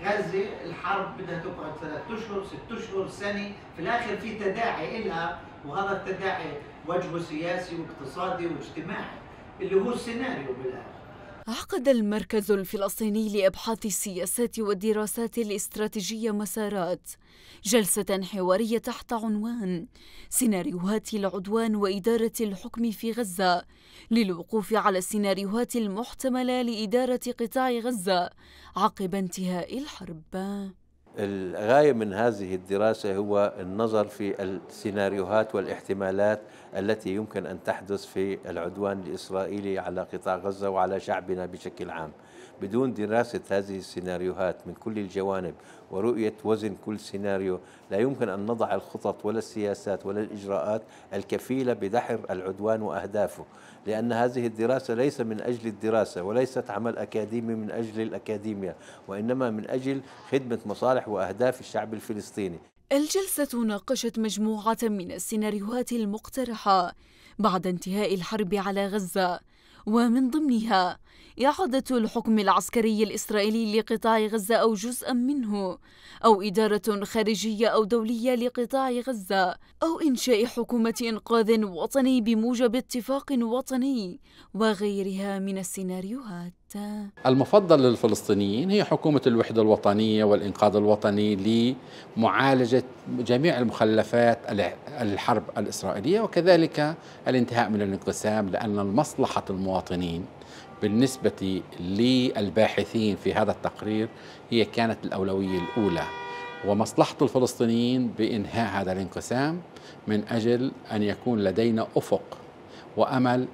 غزة الحرب بدها تقعد 3 أشهر 6 أشهر سنة، في الآخر في تداعي إلها، وهذا التداعي وجهه سياسي واقتصادي واجتماعي اللي هو السيناريو بالآخر. عقد المركز الفلسطيني لأبحاث السياسات والدراسات الاستراتيجية مسارات جلسة حوارية تحت عنوان سيناريوهات العدوان وإدارة الحكم في غزة، للوقوف على السيناريوهات المحتملة لإدارة قطاع غزة عقب انتهاء الحرب. الغاية من هذه الدراسة هو النظر في السيناريوهات والاحتمالات التي يمكن أن تحدث في العدوان الإسرائيلي على قطاع غزة وعلى شعبنا بشكل عام. بدون دراسة هذه السيناريوهات من كل الجوانب ورؤية وزن كل سيناريو لا يمكن أن نضع الخطط ولا السياسات ولا الإجراءات الكفيلة بدحر العدوان وأهدافه، لأن هذه الدراسة ليس من أجل الدراسة وليست عمل أكاديمي من أجل الأكاديمية، وإنما من أجل خدمة مصالح وأهداف الشعب الفلسطيني. الجلسة ناقشت مجموعة من السيناريوهات المقترحة بعد انتهاء الحرب على غزة، ومن ضمنها إعادة الحكم العسكري الإسرائيلي لقطاع غزة أو جزءا منه، أو إدارة خارجية أو دولية لقطاع غزة، أو إنشاء حكومة إنقاذ وطني بموجب اتفاق وطني، وغيرها من السيناريوهات. المفضل للفلسطينيين هي حكومة الوحدة الوطنية والإنقاذ الوطني لمعالجة جميع المخلفات الحرب الإسرائيلية، وكذلك الانتهاء من الانقسام، لأن مصلحة المواطنين بالنسبة للباحثين في هذا التقرير هي كانت الأولوية الأولى، ومصلحة الفلسطينيين بإنهاء هذا الانقسام من أجل أن يكون لدينا أفق وأمل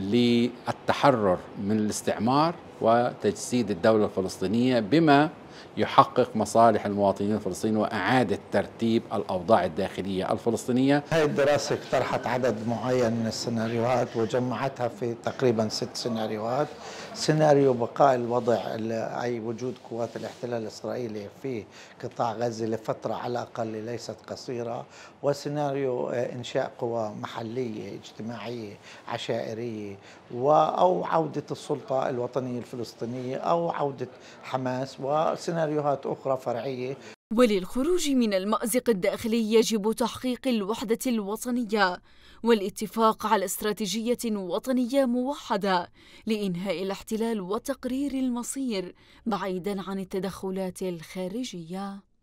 للتحرر من الاستعمار وتجسيد الدولة الفلسطينية بما يحقق مصالح المواطنين الفلسطينيين وإعادة ترتيب الأوضاع الداخلية الفلسطينية. هذه الدراسة اقترحت عدد معين من السيناريوهات وجمعتها في تقريبا 6 سيناريوهات. سيناريو بقاء الوضع أي وجود قوات الاحتلال الإسرائيلي في قطاع غزة لفترة على الأقل ليست قصيرة، وسيناريو إنشاء قوى محلية اجتماعية عشائرية أو عودة السلطة الوطنية الفلسطينية أو عودة حماس، وسيناريوهات أخرى فرعية. وللخروج من المأزق الداخلي يجب تحقيق الوحدة الوطنية والاتفاق على استراتيجية وطنية موحدة لإنهاء الاحتلال وتقرير المصير بعيدا عن التدخلات الخارجية.